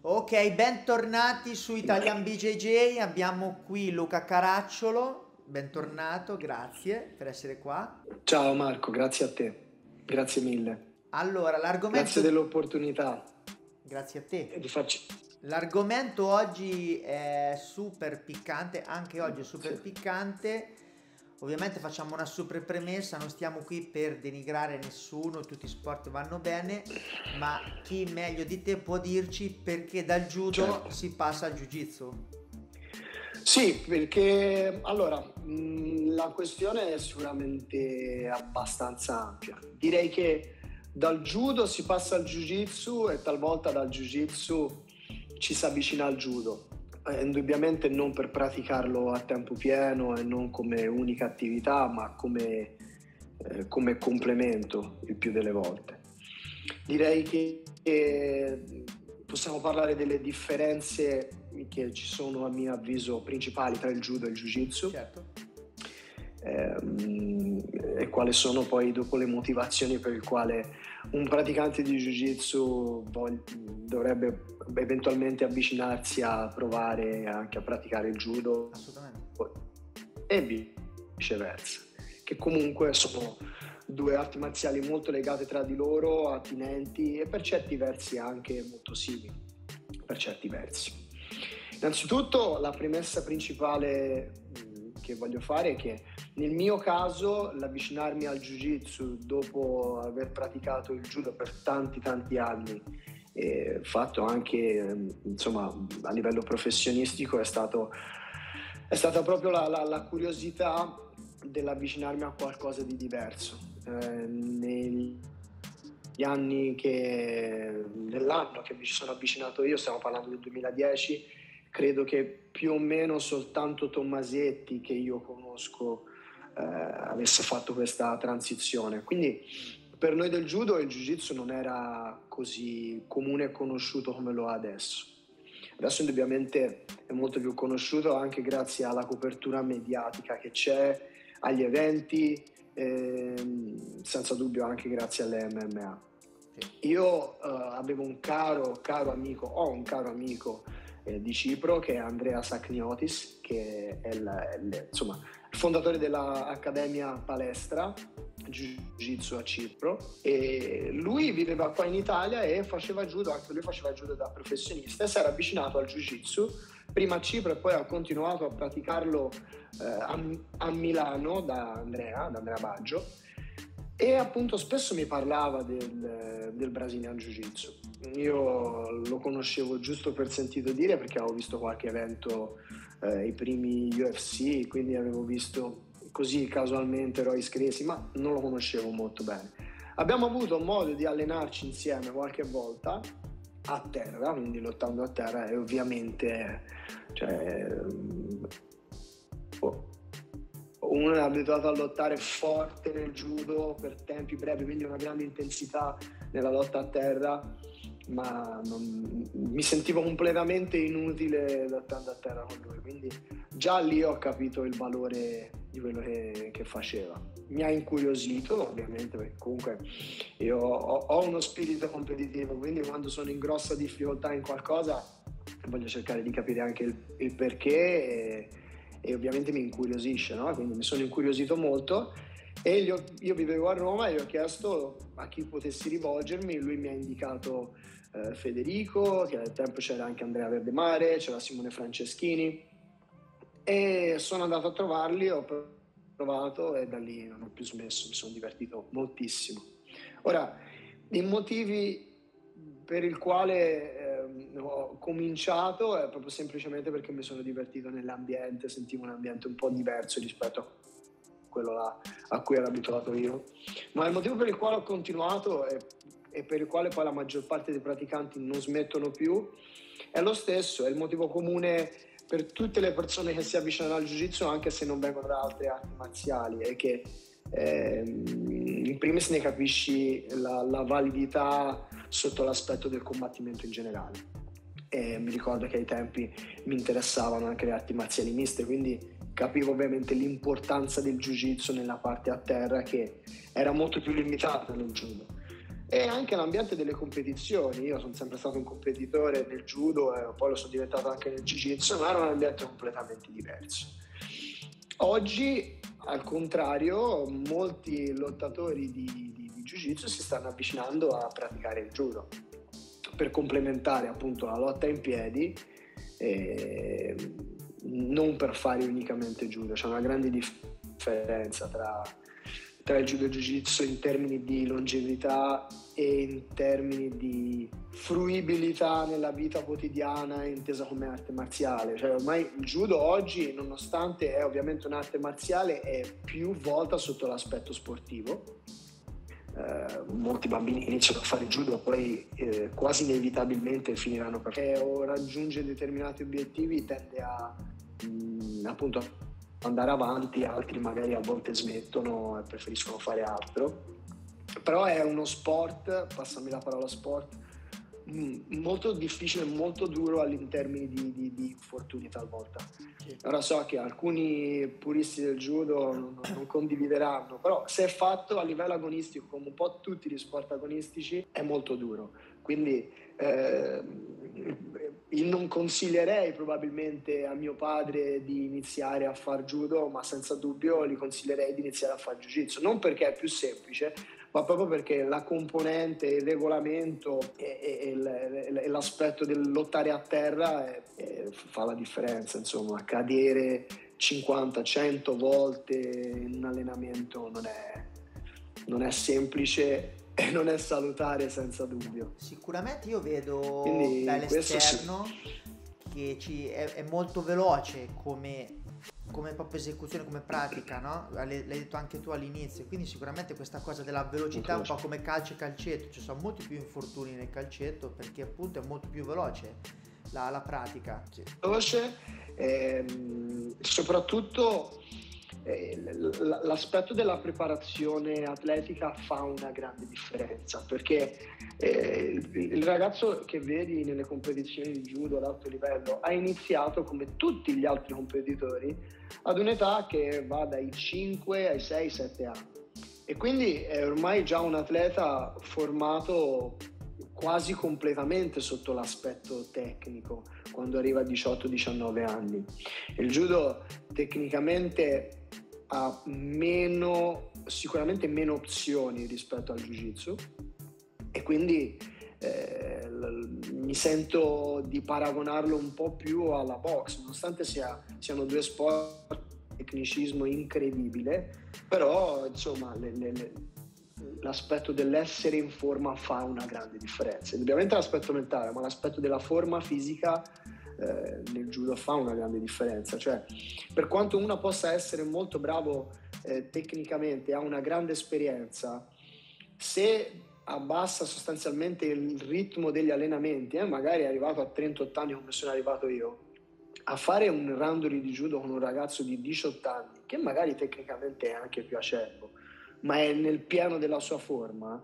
Ok, bentornati su Italian BJJ, abbiamo qui Luca Caracciolo, bentornato, grazie per essere qua. Ciao Marco, grazie a te, grazie mille, Allora, grazie l'argomento... dell'opportunità Grazie a te. di farci... L'argomento oggi è super piccante, anche oggi è super Sì. piccante. Ovviamente facciamo una super premessa, non stiamo qui per denigrare nessuno, tutti i sport vanno bene, ma chi meglio di te può dirci perché dal judo Certo. si passa al jiu-jitsu? Sì, perché allora la questione è sicuramente abbastanza ampia. Direi che dal judo si passa al jiu-jitsu e talvolta dal jiu-jitsu ci si avvicina al judo. Indubbiamente non per praticarlo a tempo pieno e non come unica attività, ma come complemento il più delle volte. Direi che possiamo parlare delle differenze che ci sono a mio avviso principali tra il judo e il jiu-jitsu. Certo. E quali sono poi dopo le motivazioni per il quale un praticante di jiu-jitsu dovrebbe eventualmente avvicinarsi a provare anche a praticare il judo. Assolutamente. E viceversa, che comunque sono due arti marziali molto legate tra di loro, attinenti e per certi versi anche molto simili, per certi versi. Innanzitutto la premessa principale che voglio fare è che nel mio caso l'avvicinarmi al jiu-jitsu dopo aver praticato il judo per tanti anni e fatto anche insomma a livello professionistico è stata proprio la curiosità dell'avvicinarmi a qualcosa di diverso. Negli anni nell'anno che mi ci sono avvicinato io, stiamo parlando del 2010, credo che più o meno soltanto Tommasetti che io conosco avesse fatto questa transizione. Quindi per noi del judo il jiu-jitsu non era così comune e conosciuto come lo è adesso. Adesso indubbiamente è molto più conosciuto anche grazie alla copertura mediatica che c'è, agli eventi, senza dubbio anche grazie alle MMA. Io avevo un caro amico, ho un caro amico di Cipro che è Andrea Sakniotis, che è il fondatore dell'Accademia Palestra Jiu-Jitsu a Cipro, e lui viveva qua in Italia e faceva judo, anche lui faceva judo da professionista e si era avvicinato al Jiu-Jitsu prima a Cipro e poi ha continuato a praticarlo a Milano da Andrea Baggio, e appunto spesso mi parlava del Brazilian Jiu-Jitsu. Io lo conoscevo giusto per sentito dire perché avevo visto qualche evento, i primi UFC, quindi avevo visto così casualmente Royce Gracie, ma non lo conoscevo molto bene. Abbiamo avuto modo di allenarci insieme qualche volta a terra, quindi lottando a terra, e ovviamente uno è abituato a lottare forte nel judo per tempi brevi, quindi una grande intensità nella lotta a terra, ma mi sentivo completamente inutile lottando a terra con lui, quindi già lì ho capito il valore di quello che faceva. Mi ha incuriosito ovviamente perché comunque io ho uno spirito competitivo, quindi quando sono in grossa difficoltà in qualcosa voglio cercare di capire anche il perché e ovviamente mi incuriosisce, no? Quindi mi sono incuriosito molto e io vivevo a Roma e gli ho chiesto a chi potessi rivolgermi. Lui mi ha indicato Federico, che al tempo c'era anche Andrea Verdemare, c'era Simone Franceschini, e sono andato a trovarli, ho provato e da lì non ho più smesso, mi sono divertito moltissimo. Ora, i motivi per il quale ho cominciato è proprio semplicemente perché mi sono divertito nell'ambiente, sentivo un ambiente un po' diverso rispetto a quello là a cui ero abituato io, ma il motivo per il quale ho continuato e per il quale poi la maggior parte dei praticanti non smettono più è lo stesso, è il motivo comune per tutte le persone che si avvicinano al jiu-jitsu anche se non vengono da altre arti marziali, è che in primis ne capisci la validità sotto l'aspetto del combattimento in generale. E mi ricordo che ai tempi mi interessavano anche le arti marziali miste, quindi capivo ovviamente l'importanza del jiu-jitsu nella parte a terra che era molto più limitata nel judo. E anche l'ambiente delle competizioni. Io sono sempre stato un competitore nel judo e poi lo sono diventato anche nel jiu-jitsu, ma era un ambiente completamente diverso. Oggi, al contrario, molti lottatori di jiu-jitsu si stanno avvicinando a praticare il judo per complementare appunto la lotta in piedi, non per fare unicamente judo. C'è una grande differenza tra il judo e il jiu-jitsu in termini di longevità e in termini di fruibilità nella vita quotidiana intesa come arte marziale. Cioè ormai il judo oggi, nonostante è ovviamente un'arte marziale, è più volta sotto l'aspetto sportivo. Molti bambini iniziano a fare judo e poi quasi inevitabilmente finiranno perché o raggiunge determinati obiettivi tende a appunto andare avanti, altri magari a volte smettono e preferiscono fare altro. Però è uno sport, passami la parola sport, molto difficile, molto duro in termini di infortuni talvolta. Ora so che alcuni puristi del judo non condivideranno, però se è fatto a livello agonistico, come un po' tutti gli sport agonistici, è molto duro. Quindi io non consiglierei probabilmente a mio padre di iniziare a far judo, ma senza dubbio gli consiglierei di iniziare a fare jiu-jitsu, non perché è più semplice, ma proprio perché la componente, il regolamento e l'aspetto del lottare a terra fa la differenza. Insomma, cadere 50-100 volte in un allenamento non è semplice e non è salutare, senza dubbio. Sicuramente io vedo Quindi, dall'esterno che è molto veloce come propria esecuzione, come pratica, no? L'hai detto anche tu all'inizio, quindi sicuramente questa cosa della velocità è un po' come calcio e calcetto, ci sono molti più infortuni nel calcetto perché appunto è molto più veloce la pratica. Veloce, soprattutto l'aspetto della preparazione atletica fa una grande differenza, perché il ragazzo che vedi nelle competizioni di judo ad alto livello ha iniziato come tutti gli altri competitori ad un'età che va dai 5 ai 6-7 anni e quindi è ormai già un atleta formato quasi completamente sotto l'aspetto tecnico quando arriva a 18-19 anni. Il judo tecnicamente ha sicuramente meno opzioni rispetto al jiu-jitsu e quindi mi sento di paragonarlo un po' più alla box, nonostante siano due sport di tecnicismo incredibile, però insomma l'aspetto dell'essere in forma fa una grande differenza. Ovviamente l'aspetto mentale, ma l'aspetto della forma fisica nel judo fa una grande differenza. Cioè, per quanto uno possa essere molto bravo tecnicamente, ha una grande esperienza, se abbassa sostanzialmente il ritmo degli allenamenti, magari è arrivato a 38 anni come sono arrivato io, a fare un randori di judo con un ragazzo di 18 anni, che magari tecnicamente è anche più acerbo, ma è nel pieno della sua forma,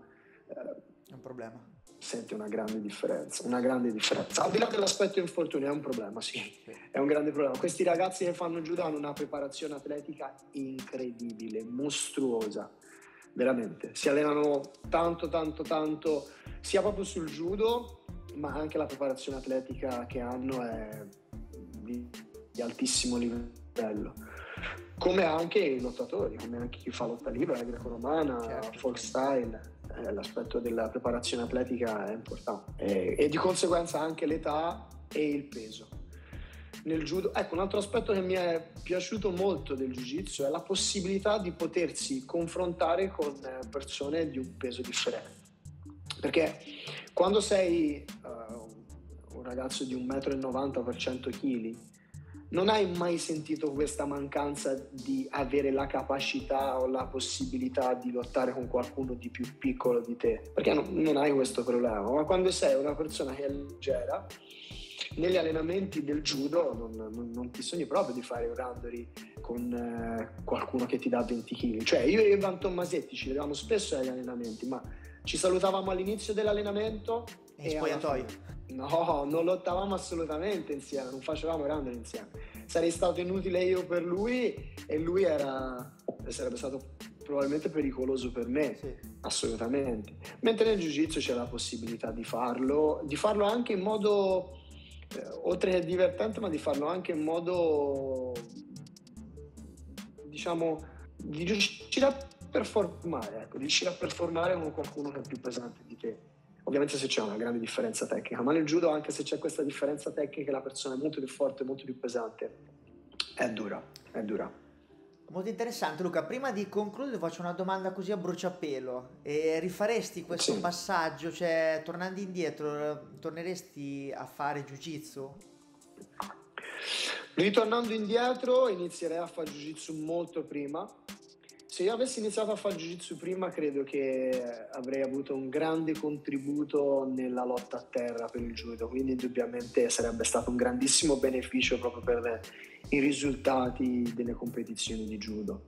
è un problema. Senti una grande differenza. Al di là dell'aspetto infortunio è un problema, sì, è un grande problema. Questi ragazzi che fanno judo hanno una preparazione atletica incredibile, mostruosa, veramente. Si allenano tanto, sia proprio sul judo, ma anche la preparazione atletica che hanno è di altissimo livello. Come anche i lottatori, come anche chi fa lotta libera, greco-romana, certo, folk style, l'aspetto della preparazione atletica è importante e di conseguenza anche l'età e il peso. Nel judo, ecco, un altro aspetto che mi è piaciuto molto del jiu-jitsu è la possibilità di potersi confrontare con persone di un peso differente, perché quando sei un ragazzo di 1,90 m per 100 kg non hai mai sentito questa mancanza di avere la capacità o la possibilità di lottare con qualcuno di più piccolo di te, perché non hai questo problema. Ma quando sei una persona che è leggera, negli allenamenti del judo non ti sogni proprio di fare un randori con qualcuno che ti dà 20 kg. Cioè io e Ivan Tommasetti ci vedevamo spesso agli allenamenti, ma ci salutavamo all'inizio dell'allenamento e spogliatoio. No, non lottavamo assolutamente insieme, non facevamo randori insieme. Sarei stato inutile io per lui e lui sarebbe stato probabilmente pericoloso per me, Sì. assolutamente. Mentre nel Jiu-Jitsu c'è la possibilità di farlo anche in modo, oltre che divertente, ma di farlo anche in modo, diciamo, di riuscire a performare, ecco, di riuscire a performare con qualcuno che è più pesante di te. Ovviamente se c'è una grande differenza tecnica, ma nel judo, anche se c'è questa differenza tecnica, la persona è molto più forte, molto più pesante. È dura, è dura. Molto interessante. Luca, prima di concludere faccio una domanda così a bruciapelo. E rifaresti questo Sì. passaggio, cioè tornando indietro, torneresti a fare Jiu-Jitsu? Ritornando indietro, inizierei a fare Jiu-Jitsu molto prima. Se io avessi iniziato a fare Jiu-Jitsu prima, credo che avrei avuto un grande contributo nella lotta a terra per il judo, quindi indubbiamente sarebbe stato un grandissimo beneficio proprio per i risultati delle competizioni di judo.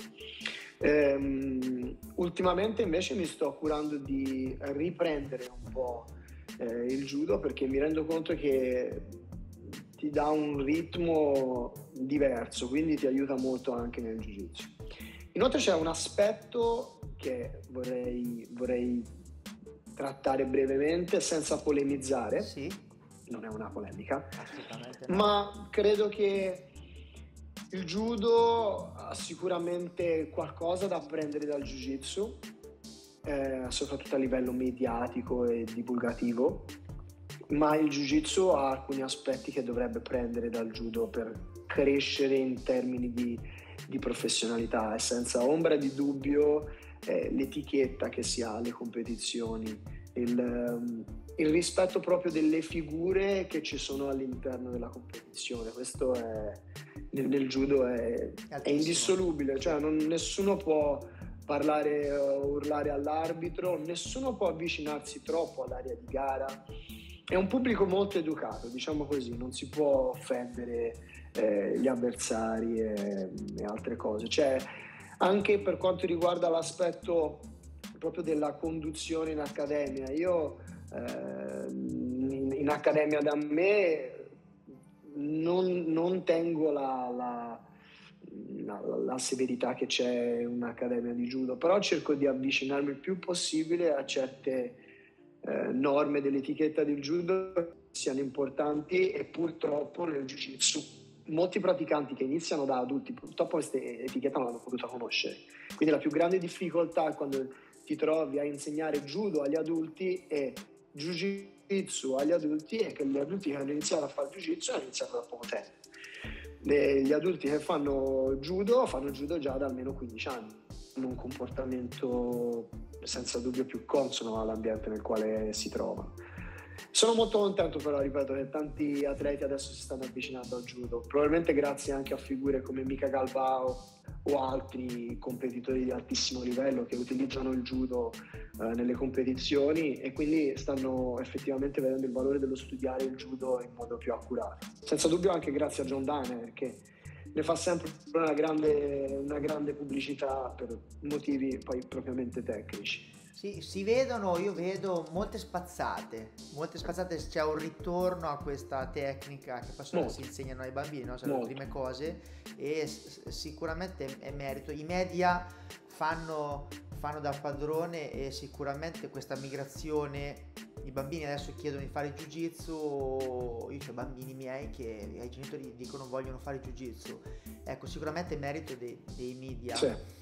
Ultimamente invece mi sto curando di riprendere un po' il judo, perché mi rendo conto che ti dà un ritmo diverso, quindi ti aiuta molto anche nel Jiu-Jitsu. Inoltre c'è un aspetto che vorrei trattare brevemente senza polemizzare. Sì, Non è una polemica, assolutamente no. ma credo che il judo ha sicuramente qualcosa da apprendere dal Jiu-Jitsu, soprattutto a livello mediatico e divulgativo, ma il Jiu-Jitsu ha alcuni aspetti che dovrebbe prendere dal judo per crescere in termini di professionalità, e senza ombra di dubbio l'etichetta che si ha alle competizioni, il rispetto proprio delle figure che ci sono all'interno della competizione. Questo nel judo è indissolubile, cioè nessuno può parlare o urlare all'arbitro, nessuno può avvicinarsi troppo all'area di gara. È un pubblico molto educato, diciamo così, non si può offendere gli avversari e altre cose. Cioè, anche per quanto riguarda l'aspetto proprio della conduzione in accademia, io in accademia da me non tengo la severità che c'è in un'accademia di judo, però cerco di avvicinarmi il più possibile a certe norme dell'etichetta del judo che siano importanti, e purtroppo nel Jiu-Jitsu molti praticanti che iniziano da adulti purtroppo queste etichette non l'hanno potuta conoscere, quindi la più grande difficoltà quando ti trovi a insegnare judo agli adulti e Jiu-Jitsu agli adulti è che gli adulti che hanno iniziato a fare Jiu-Jitsu hanno iniziato da poco tempo. Gli adulti che fanno judo già da almeno 15 anni, hanno un comportamento senza dubbio più consono all'ambiente nel quale si trovano. Sono molto contento però, ripeto, che tanti atleti adesso si stanno avvicinando al judo, probabilmente grazie anche a figure come Mika Galbao o altri competitori di altissimo livello che utilizzano il judo nelle competizioni, e quindi stanno effettivamente vedendo il valore dello studiare il judo in modo più accurato. Senza dubbio anche grazie a John Danaher, che ne fa sempre una grande pubblicità per motivi poi propriamente tecnici. Sì, si vedono, io vedo molte spazzate, c'è un ritorno a questa tecnica che poi si insegnano ai bambini, no? Sono le prime cose, e sicuramente è merito. I media fanno da padrone, e sicuramente questa migrazione, i bambini adesso chiedono di fare Jiu-Jitsu, io ho bambini miei che ai genitori dicono vogliono fare Jiu-Jitsu, ecco, sicuramente è merito dei media. Sì.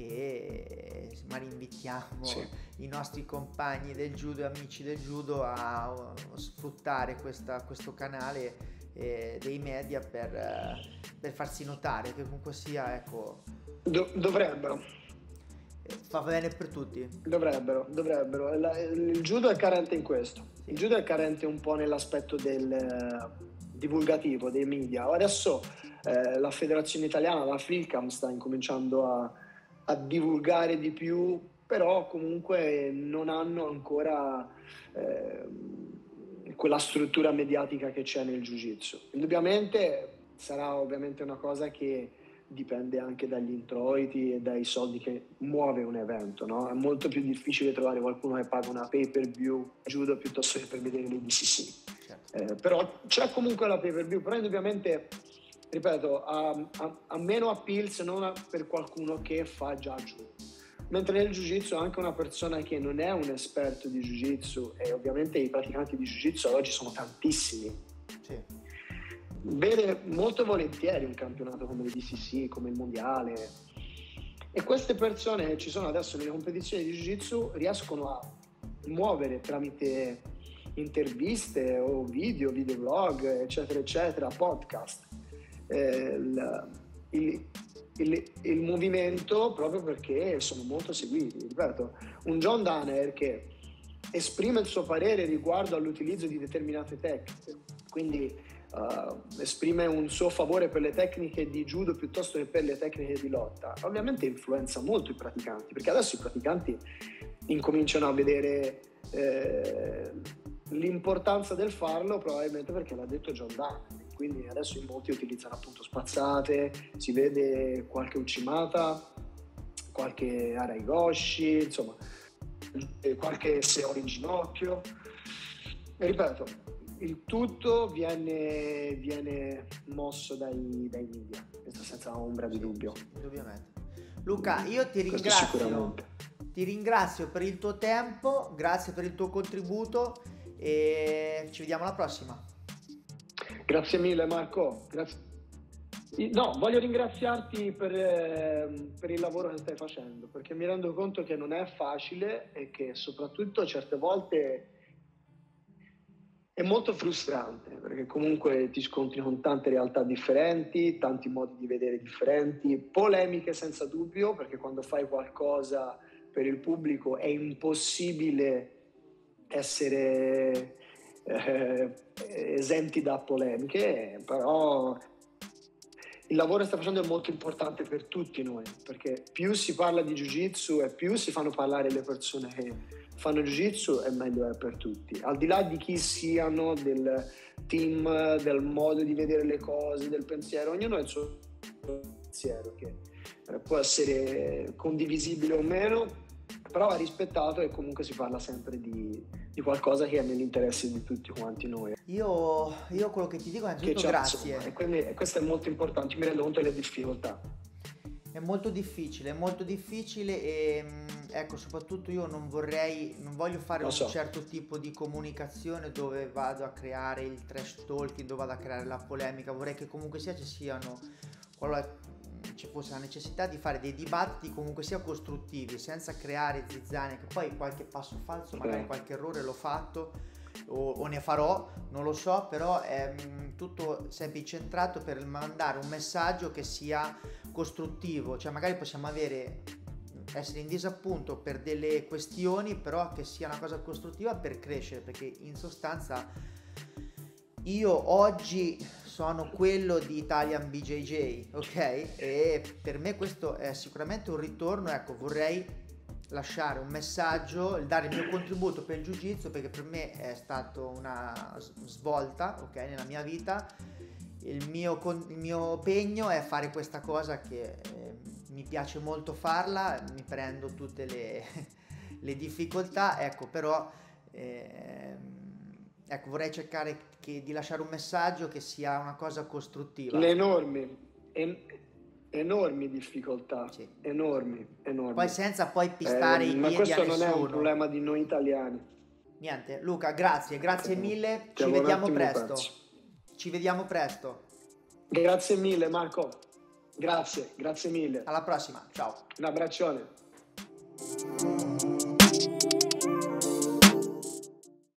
E magari invitiamo i nostri compagni del judo e amici del judo a sfruttare questo canale dei media per farsi notare, che comunque sia, ecco, dovrebbero. Va bene per tutti. Dovrebbero. Il judo è carente in questo. Sì. Il judo è carente un po' nell'aspetto del divulgativo, dei media. Adesso la federazione italiana, la FILCAM, sta incominciando a divulgare di più, però comunque non hanno ancora quella struttura mediatica che c'è nel Jiu-Jitsu. Indubbiamente sarà ovviamente una cosa che dipende anche dagli introiti e dai soldi che muove un evento, no? È molto più difficile trovare qualcuno che paga una pay-per-view judo piuttosto che per vedere le DCC. Certo. Però c'è comunque la pay-per-view, però indubbiamente, ripeto, ha meno appeal se non per qualcuno che fa già judo. Mentre nel Jiu-Jitsu anche una persona che non è un esperto di Jiu-Jitsu, e ovviamente i praticanti di Jiu-Jitsu oggi sono tantissimi, sì, vede molto volentieri un campionato come il DCC, come il mondiale, e queste persone che ci sono adesso nelle competizioni di Jiu-Jitsu riescono a muovere tramite interviste o videoblog, eccetera eccetera, podcast, il movimento, proprio perché sono molto seguiti. Ripeto, un John Danaher che esprime il suo parere riguardo all'utilizzo di determinate tecniche, quindi esprime un suo favore per le tecniche di judo piuttosto che per le tecniche di lotta, ovviamente influenza molto i praticanti, perché adesso i praticanti incominciano a vedere l'importanza del farlo, probabilmente perché l'ha detto John Danaher. Quindi adesso in molti utilizzano appunto spazzate, si vede qualche uchimata, qualche araigoshi, insomma, qualche seo in ginocchio. E ripeto, il tutto viene mosso dai media, questo senza ombra di dubbio. Indubbiamente. Luca, io ti ringrazio per il tuo tempo, grazie per il tuo contributo e ci vediamo alla prossima. Grazie mille Marco, grazie. No, voglio ringraziarti per il lavoro che stai facendo, perché mi rendo conto che non è facile e che soprattutto certe volte è molto frustrante, perché comunque ti scontri con tante realtà differenti, tanti modi di vedere differenti, polemiche senza dubbio, perché quando fai qualcosa per il pubblico è impossibile essere esenti da polemiche, però il lavoro che sta facendo è molto importante per tutti noi, perché più si parla di Jiu-Jitsu e più si fanno parlare le persone che fanno Jiu-Jitsu e meglio è per tutti, al di là di chi siano, del team, del modo di vedere le cose, del pensiero. Ognuno ha il suo pensiero che può essere condivisibile o meno, però va rispettato, e comunque si parla sempre di qualcosa che è nell'interesse di tutti quanti noi. Io quello che ti dico è innanzitutto grazie. Insomma, e quindi questo è molto importante, mi rendo conto delle difficoltà. È molto difficile e ecco, soprattutto io non voglio fare un certo tipo di comunicazione dove vado a creare il trash talking, dove vado a creare la polemica. Vorrei che comunque sia qualora ci fosse la necessità di fare dei dibattiti comunque sia costruttivi, senza creare zizzania, che poi qualche passo falso, magari qualche errore l'ho fatto o ne farò, non lo so, però è tutto sempre incentrato per mandare un messaggio che sia costruttivo, cioè magari possiamo essere in disappunto per delle questioni, però che sia una cosa costruttiva per crescere, perché in sostanza io oggi sono quello di Italian BJJ, ok? E per me questo è sicuramente un ritorno, ecco, vorrei lasciare un messaggio, dare il mio contributo per il Jiu-Jitsu, perché per me è stata una svolta, ok, nella mia vita. Il mio impegno è fare questa cosa che mi piace molto farla, mi prendo tutte le difficoltà, ecco, però ecco, vorrei cercare di lasciare un messaggio che sia una cosa costruttiva. Le enormi difficoltà, sì. enormi. Poi senza poi pistare i piedi a nessuno. Ma questo non è un problema di noi italiani. Niente, Luca, grazie mille, ci vediamo presto. Ci vediamo presto. Grazie mille Marco, grazie mille. Alla prossima, ciao. Un abbraccione.